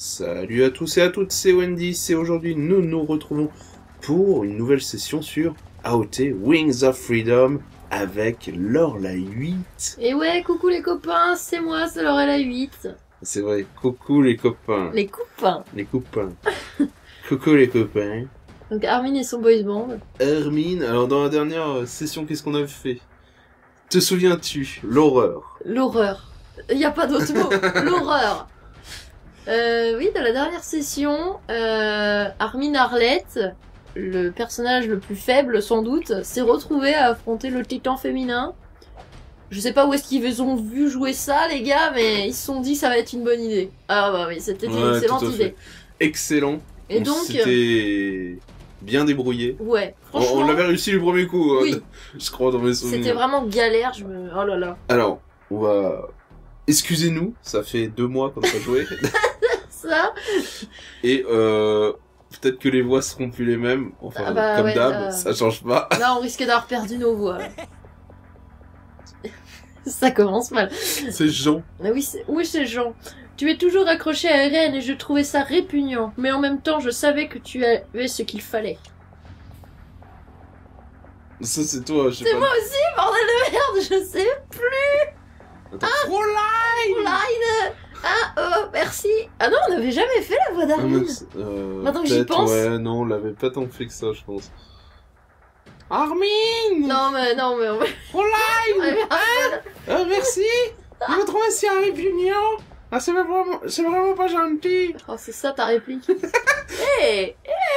Salut à tous et à toutes, c'est Wendy, et aujourd'hui nous nous retrouvons pour une nouvelle session sur AOT Wings of Freedom avec Lorla 8. Et ouais, coucou les copains, c'est moi, c'est Lorla 8. C'est vrai, coucou les copains. Les copains. Les copains. Coucou les copains. Donc Armin et son boys band. Hermine, alors dans la dernière session, qu'est-ce qu'on avait fait? Te souviens-tu? L'horreur. L'horreur. Y a pas d'autre mot. L'horreur. Oui, dans la dernière session, Armin Arlette, le personnage le plus faible sans doute, s'est retrouvé à affronter le titan féminin. Je sais pas où est-ce qu'ils ont vu jouer ça, les gars, mais ils se sont dit ça va être une bonne idée. Ah bah oui, c'était une excellente idée. Excellent. Et donc, c'était bien débrouillé. Ouais, franchement. On l'avait réussi le premier coup. Oui. Je crois dans mes souvenirs. C'était vraiment galère. Oh là là. Alors, on va. Excusez-nous, ça fait 2 mois qu'on n'a pas joué. Ça. Et peut-être que les voix seront plus les mêmes. Enfin, comme ouais, d'hab, ça change pas. Là, on risque d'avoir perdu nos voix. Ça commence mal. C'est Jean. Ah oui, c'est Jean. Tu es toujours accroché à Eren et je trouvais ça répugnant. Mais en même temps, je savais que tu avais ce qu'il fallait. Ça, c'est toi, je sais pas. C'est moi aussi, bordel de merde, je sais plus. Attends, Fräulein Fräulein. Ah, oh, merci. Ah non, on n'avait jamais fait la voix d'Armin. Maintenant que j'y pense. Ouais, non, on l'avait pas tant fait que ça, je pense. Armin. Non, mais... Fräulein. Merci. Je me trouve si répugnant. Ah, c'est vraiment pas gentil. Oh, c'est ça ta réplique. Hé.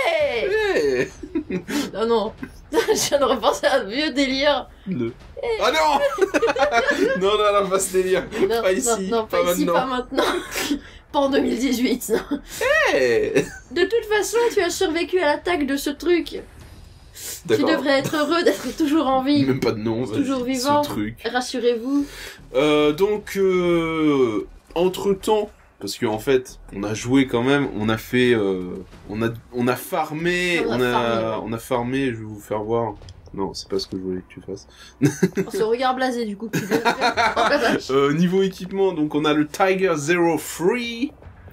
Non, non. Je viens de repenser à un vieux délire. Ah non. Non, pas ce délire. Non, pas ici, non, pas ici, pas maintenant. Pas en 2018, non. De toute façon, tu as survécu à l'attaque de ce truc. Tu devrais être heureux d'être toujours en vie. Même pas de nom, toujours vivant. Ce truc. Rassurez-vous. Donc, entre-temps, parce qu'en fait, on a joué quand même, on a fait, on a farmé, on a farmé, je vais vous faire voir. Non, c'est pas ce que je voulais que tu fasses. On se regarde blasé du coup. Niveau équipement, donc on a le Tiger Zero Free.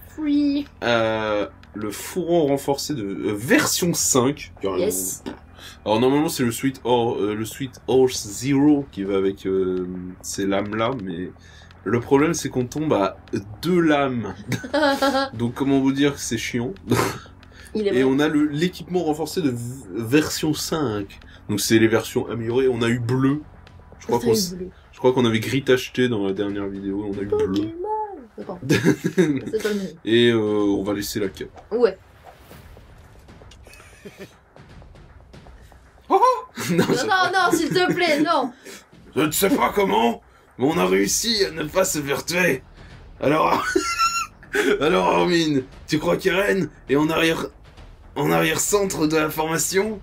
Le fourreau renforcé de version 5. Yes. Alors normalement c'est le Sweet Horse Zero qui va avec ces lames là, mais le problème c'est qu'on tombe à 2 lames. Donc comment vous dire que c'est chiant. Et on a l'équipement renforcé de version 5. Donc c'est les versions améliorées. On a eu bleu. Je crois qu'on avait gris tacheté dans la dernière vidéo. On a eu bleu. Et on va laisser la cape. Ouais. Oh non, s'il te plaît, non. Je ne sais pas comment, mais on a réussi à ne pas se faire tuer. Alors, alors Armin, tu crois qu'Eren est en arrière-centre de la formation?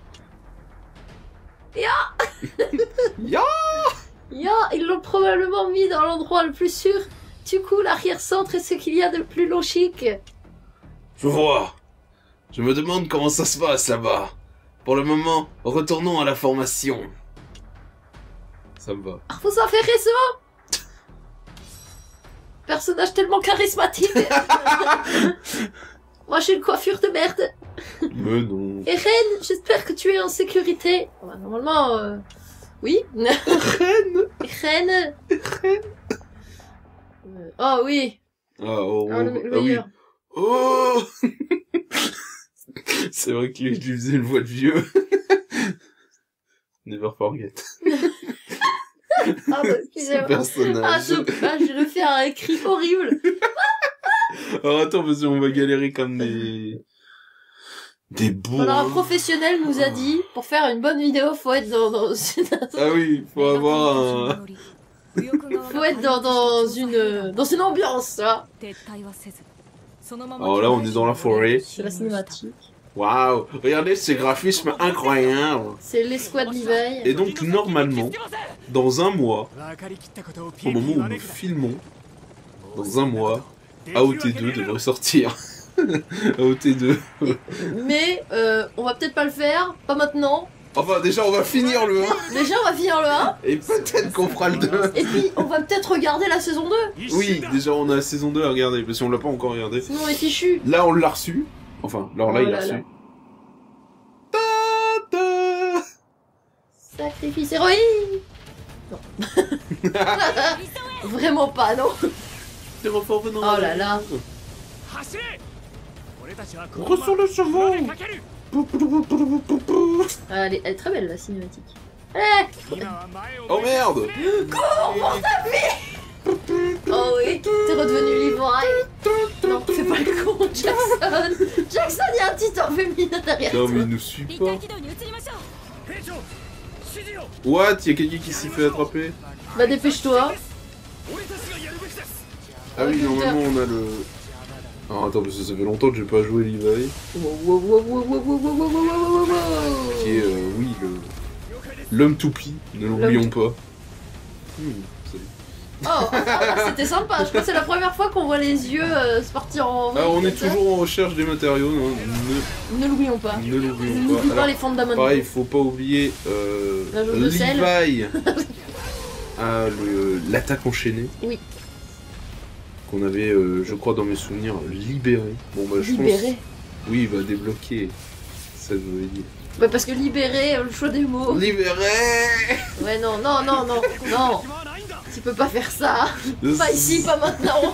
Ya, ils l'ont probablement mis dans l'endroit le plus sûr. Du coup, l'arrière-centre est ce qu'il y a de plus logique. Je vois. Je me demande comment ça se passe là-bas. Pour le moment, retournons à la formation. Ça me va. Vous avez raison. Personnage tellement charismatique. Moi, j'ai une coiffure de merde. Mais non. Eren, j'espère que tu es en sécurité. Bah, normalement, oui. Eren. Oh oui. Oui. Oh. C'est vrai qu'il lui faisait une voix de vieux. Never forget. Ah bah, excusez-moi. Personnage. Je vais le faire un cri horrible. Alors attends, parce qu'on va galérer comme des bourrins. Alors un professionnel nous a dit, pour faire une bonne vidéo, faut être dans Ah oui, faut avoir un... faut être dans une ambiance, tu vois. Alors là, on est dans la forêt. C'est la cinématique. Waouh, regardez ces graphismes incroyables. C'est l'escouade Levi. Et donc, normalement, dans un mois, au moment où nous filmons, dans un mois, AOT2 devrait sortir. AOT2. Mais, on va peut-être pas le faire, pas maintenant. Enfin, déjà, on va finir le 1. Déjà, on va finir le 1. Et peut-être qu'on fera le 2. Et puis, on va peut-être regarder la saison 2. Oui, déjà, on a la saison 2 à regarder, parce qu'on l'a pas encore regardé. Sinon, on est fichu. Là, on l'a reçu. Enfin, alors là, Oh il là l'a là. reçu. Ta-ta. Sacrifice héroïque. Non. Vraiment pas, non. T'es refort venant. Oh là là. Reste sur le cheval. Ah, elle est très belle, la cinématique. Eh. Oh merde. Oh oui, t'es redevenu l'ivoire. Non, fais pas le con, Jackson. Jackson, il y a un titan féminin derrière Non, toi. mais il nous suit pas. What? Y'a quelqu'un qui s'est fait attraper? Bah, dépêche-toi. Ah oui, normalement, on a le... Ah, attends, parce que ça fait longtemps que j'ai pas joué Levi. Qui est, oui, l'homme toupie, ne l'oublions pas. Salut. Oh, c'était sympa. Je crois que c'est la première fois qu'on voit les yeux se partir en... Ah, on est toujours en recherche des matériaux, hein. Ne l'oublions pas. Ne l'oublions N'oublie pas. pas Alors, les fondamentaux. pareil, faut pas oublier La jauge de sel. Levi à l'attaque enchaînée. Oui. Qu'on avait, je crois, dans mes souvenirs, libéré. Bon, bah, je Libéré. pense... Oui, bah, débloqué. Ça, je voulais dire. Ouais, parce que libérer, le choix des mots. Libéré. Ouais, non, non, non, non, non. Tu peux pas faire ça. Pas ici, pas maintenant.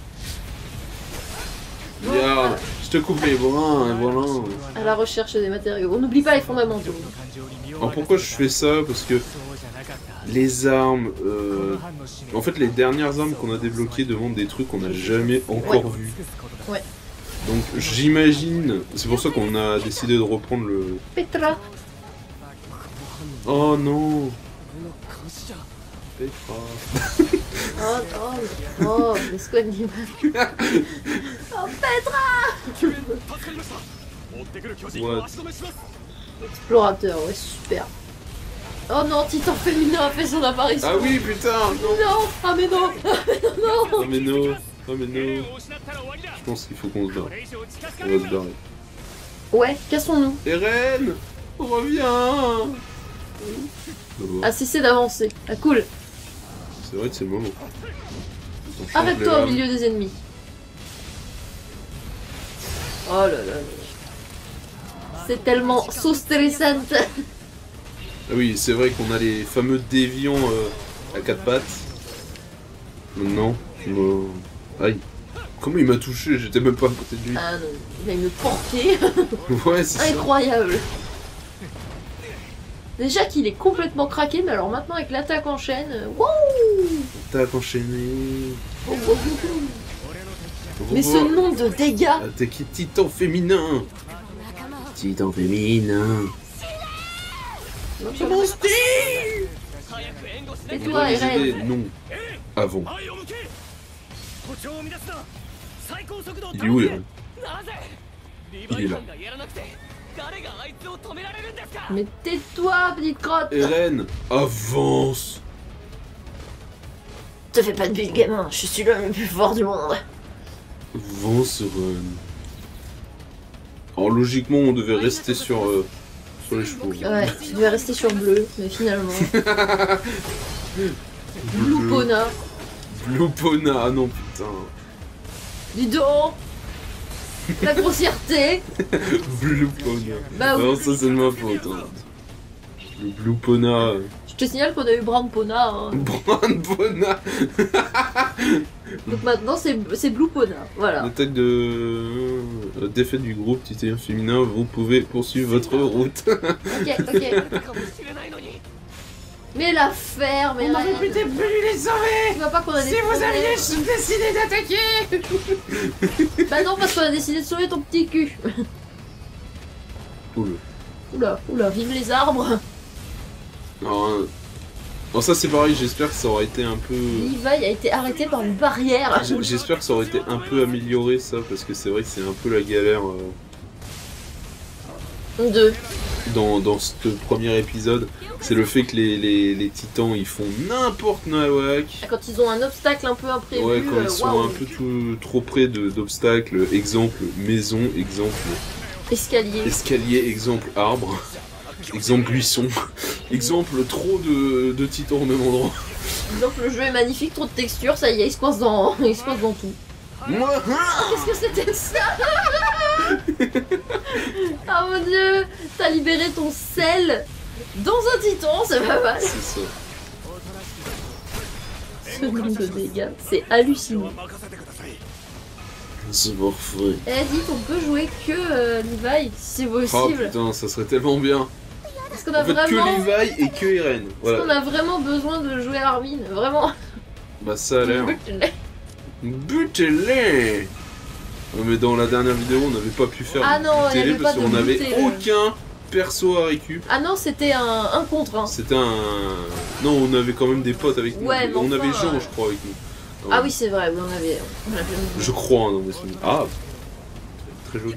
Regarde, je te coupe les bras, et voilà. À la recherche des matériaux. On n'oublie pas les fondamentaux. Alors pourquoi je fais ça? Parce que les armes... En fait, les dernières armes qu'on a débloquées demandent des trucs qu'on n'a jamais encore vus. Ouais. Donc j'imagine... C'est pour ça qu'on a décidé de reprendre le... Petra. Oh non. Petra. Oh, le squad d'image. Oh, Petra. What? Explorateur, ouais, super. Oh non, Titan féminin a fait son apparition. Ah oui, putain. Non, ah mais non. Non. Oh mais non. Oh mais non. Je pense qu'il faut qu'on se barre. On va se barrer. Ouais, cassons-nous. Eren, reviens. Ah, cessez d'avancer. Ah, cool. C'est vrai que c'est le moment. Arrête-toi au milieu des ennemis. Oh là là là. C'est tellement so stressant. Ah oui, c'est vrai qu'on a les fameux déviants à quatre pattes. Maintenant, aïe. Comment il m'a touché? J'étais même pas à côté de lui. Ah non, il a une portée Ouais, c'est ça. incroyable. Déjà qu'il est complètement craqué, mais alors maintenant avec l'attaque en chaîne, wouh. Attaque enchaînée. Mais ce nombre de dégâts. Attaquer titan féminin. Titan féminin. C'est mon style. Et toi, Eren? Non. Avant. Il est où, Eren? Il est là. Mais tais-toi, petite crotte. Eren, avance. Te fais pas de but, gamin. Je suis l'homme le plus fort du monde. Avance, Eren. Alors logiquement, on devait rester sur les chevaux. Ouais, tu devais rester sur bleu, mais finalement. Blue Pona. Blue Pona, ah non putain. Dis donc. La grossièreté. Blue Pona. Bah oui. Non, ça c'est de ma faute. Hein. Le Blue Pona. Je te signale qu'on a eu Brown Pona. Hein. Brown Pona. Donc maintenant c'est Blue Pona. Voilà. L'attaque de défaite du groupe titan féminin, vous pouvez poursuivre votre route. Ok. Mais la ferme, mais On aurait peut-être pu les sauver. Tu vois pas qu'on a des Si vous problèmes. aviez décidé d'attaquer. Bah non, parce qu'on a décidé de sauver ton petit cul. Oula. Oula, vive les arbres. Alors, ça c'est pareil, j'espère que ça aurait été un peu... Levi a été arrêté par une barrière. J'espère que ça aurait été un peu amélioré ça, parce que c'est vrai que c'est un peu la galère dans ce premier épisode. C'est le fait que les titans ils font n'importe nawak. Quand ils ont un obstacle un peu imprévu. Ouais, quand ils sont waouh. un peu trop près d'obstacles, exemple maison, exemple Escalier. escalier, exemple arbre. Exemple buisson. Exemple trop de titans au même endroit. Donc le jeu est magnifique, trop de textures, ça y est, il se coince dans, il se coince dans tout. Moi, Qu'est-ce que c'était ça? Ah mon dieu, t'as libéré ton sel dans un titan, c'est pas mal. c'est ça. Ce nombre de dégâts, c'est hallucinant. C'est parfait. Eh, dites, on peut jouer que Levi, si c'est Oh possible. putain, ça serait tellement bien. Parce qu'on a En fait, vraiment... que Levi et que Eren. Parce qu'on Voilà. a vraiment besoin de jouer Armin, vraiment. Bah ça a l'air. Butez-les. Ouais, mais dans la dernière vidéo, on n'avait pas pu faire Ah non, il y télé avait parce pas de qu'on n'avait buter, aucun perso à récup. Ah non, c'était un contre un. C'était un... Non, on avait quand même des potes avec nous. Ouais, mais on avait enfin, Jean, je crois, avec nous. Ah oui, c'est vrai, on avait... Je crois, hein, dans mes souvenirs. Ah, très joli.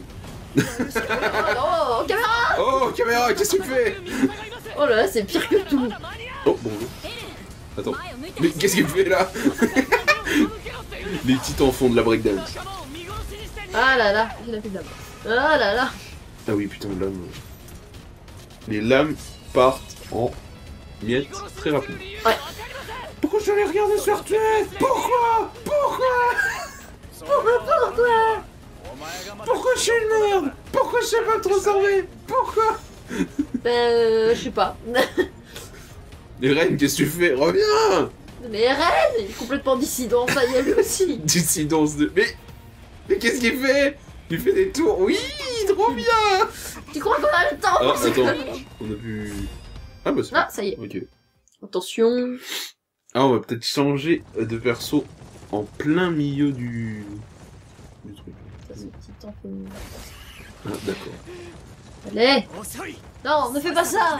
Oh, caméra. Oh, caméra, qu'est-ce que tu fais? Oh là là, c'est pire que tout. Oh, bonjour. Attends. Mais qu'est-ce qu'il fait là? Les petits enfants de la breakdance. Ah là là, il a fait de la mort. Ah là là. Ah oui, putain, lame. Les lames partent en miettes très rapidement. Ouais. Pourquoi je l'ai regardé se faire tuer? Pourquoi? Pourquoi? Pourquoi je suis une merde? Pourquoi je sais pas me transformer? Pourquoi? Je sais pas. Les reines, qu'est-ce que tu fais? Reviens! Mais Ren, il est complètement dissident, ça y est, lui aussi. Dissidence de... Mais qu'est-ce qu'il fait? Il fait des tours. Oui, trop bien! Tu crois qu'on a le temps Ah, pour ces attends. conneries? On a pu... Ah bah c'est Ah, ça y est. ok. Attention. Ah, on va peut-être changer de perso en plein milieu du truc. Ça, c'est petit temps que... Ah, d'accord. Allez. Non, ne fais pas ça.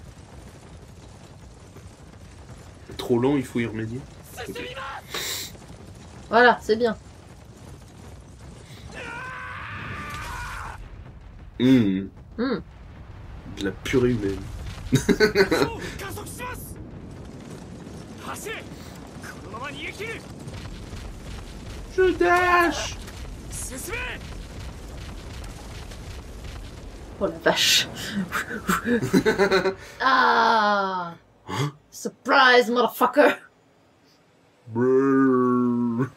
Trop lent, il faut y remédier. Ok. Voilà, c'est bien. Mmh. Hmm. De la purée humaine. Je dash! Oh la vache. Ah. Surprise, motherfucker. Brrr.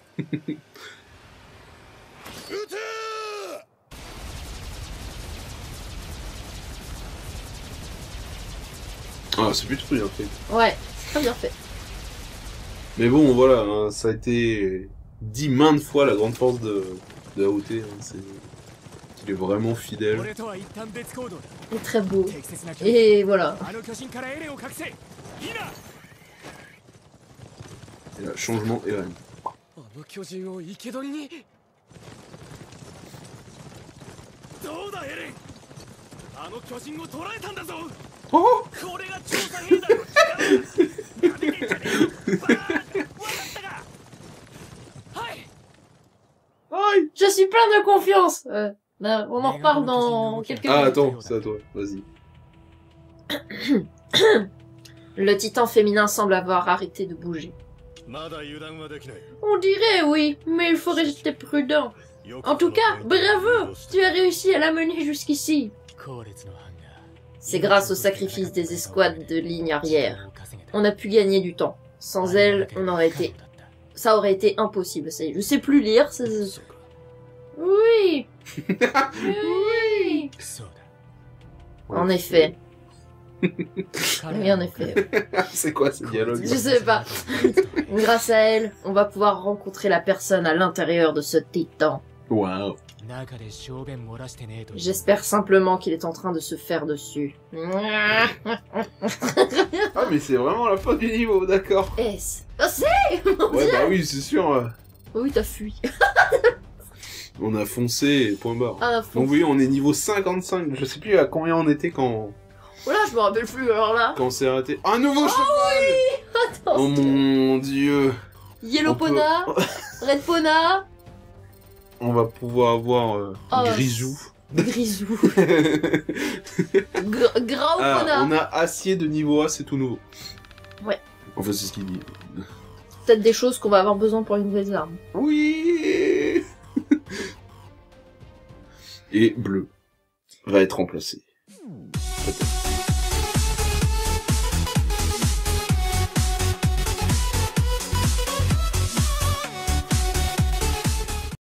Ah, c'est plutôt bien fait. Ouais, c'est très bien fait. Mais bon, voilà, hein, ça a été dit maintes fois la grande force de AOT. Hein, c'est qu'il est vraiment fidèle. Il est très beau. Et voilà. Et là, changement Eren. Oh! Aïe! Je suis plein de confiance. On en reparle dans quelques minutes. Ah, attends, c'est à toi, vas-y. Le titan féminin semble avoir arrêté de bouger. On dirait oui, mais il faut rester prudent. En tout cas, bravo! Tu as réussi à l'amener jusqu'ici. C'est grâce au sacrifice des escouades de ligne arrière. On a pu gagner du temps. Sans elle, ça aurait été impossible. Ça y est, je sais plus lire. Oui. Oui. En effet. Oui, en effet. C'est quoi ce dialogue? Je sais pas. Grâce à elle, on va pouvoir rencontrer la personne à l'intérieur de ce titan. Waouh. J'espère simplement qu'il est en train de se faire dessus. Ah, mais c'est vraiment la fin du niveau, d'accord. Est-ce? Oh, c'est mon Ouais, Dieu. bah oui, c'est sûr. Oh oui, t'as fui. On a foncé, point barre. Ah, Donc oui, on est niveau 55. Je sais plus à combien on était quand Oh là, je me rappelle plus, alors là. on s'est arrêté. Un nouveau cheval! Attends, Oh mon dieu. Yellow on peut- Pona, Red Pona, On va pouvoir avoir Oh, Grisou. Grisou, Grau Ah, Pona. on a Acier de niveau A, c'est tout nouveau. Ouais. Enfin, c'est ce qu'il dit. Peut-être des choses qu'on va avoir besoin pour les nouvelles armes. Oui. Et bleu va être remplacé. Peut-être.